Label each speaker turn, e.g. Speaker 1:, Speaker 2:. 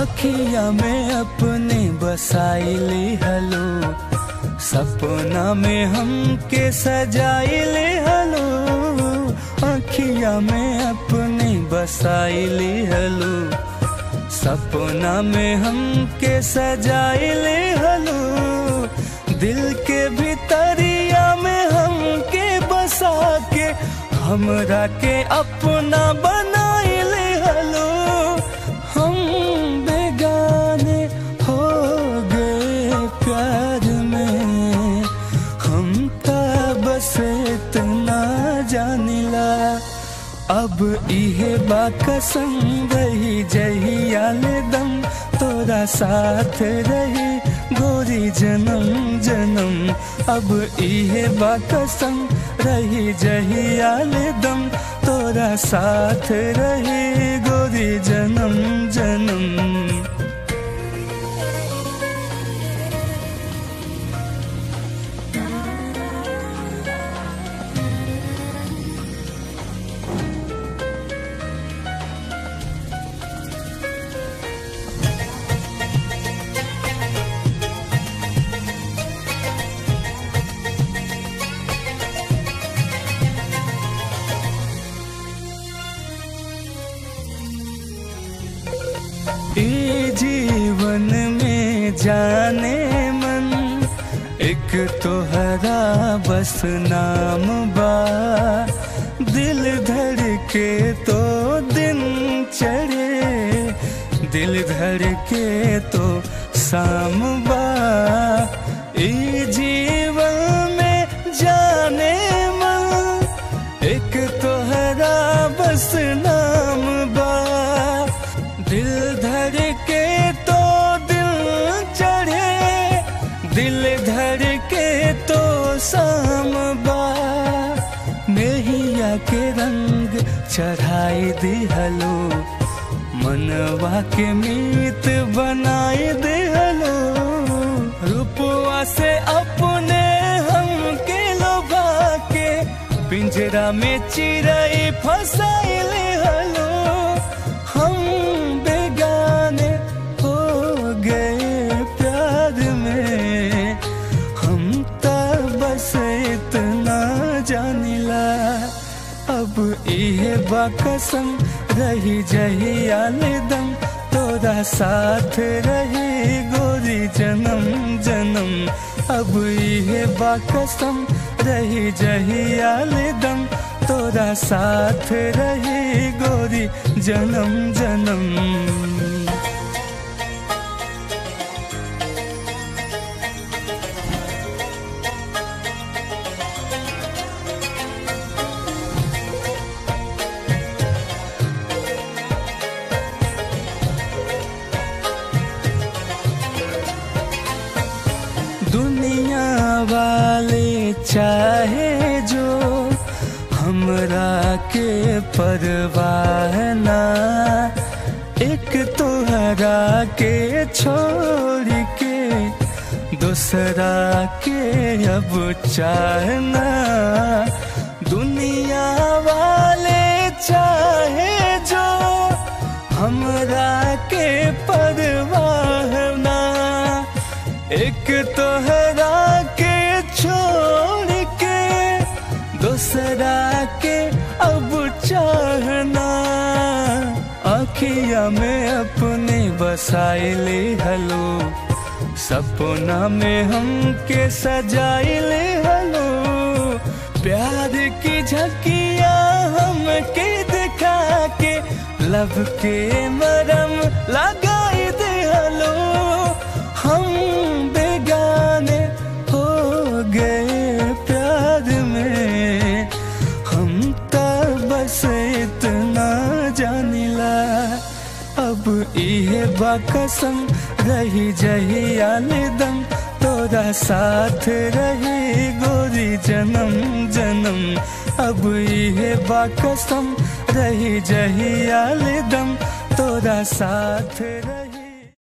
Speaker 1: अखिया में अपने बसाइले हलो, सपना में हमके सजाइले हलो। अखिया में अपने बसाइले हलो, सपना में हमके सजाइले हलो। दिल के भीतरिया में हमके बसा के हमरा के अपना बनाइले हलो। हम बेगाने हो गए प्यार में, हम ता बस इतना जानिला। अब इहे बा कसम रही जहियाल दम तोरा साथ रही गोरी जन्म जन्म। अब इहे बा कसम रही जहियाल दम तोरा साथ रही गोरी जन्म जन्म। ई जीवन में जाने मन एक तोहरा बस नाम बा। दिल धड़के तो दिन चढ़े, दिल धड़के तो शाम बा। ई जीवन में जाने मन एक तोहरा बस नाम बा। दिल धड़के तो दिल चढ़े, दिल धड़के तो शाम बा। मेहिया के रंग चढ़ाई दिहलो, मनवा के मीत बनाई दिहलो। रूपवा से अपने हमके लोभा के पिंजरा में चिड़ै फसाइले हलो। हम बेगाने हो गए प्यार में, हम ता बस इतना जानिला। अब इहे बा कसम रही जहियाल दम तोरा साथ रही गोरी जन्म जन्म। अब इहे बा कसम रही जहियाल दम तोरा साथ रही गोरी जन्म जन्म। दुनिया वाले चाहे जो हमरा के परवाह ना, एक तोहरा के छोड़ के दूसरा के अब चाहना। दुनिया वाले चाहे जो हमरा के परवाह ना, एक तोहरा के छोड़ के दूसरा के अब चाहना। अखिया में अपने बसाइले हलो, सपना में हमके सजाइले हलो। प्यार की झकिया हमके दिखा के लब के मरम लगाई दे हलो। हम बेगाने हो गए प्यार में, हम ता बस इतना जानिला। अब इहे बा कसम रही जहियाल दम तोरा साथ रही गोरी जन्म जन्म। अब इहे बा कसम रही जहियाल दम तोरा साथ रही।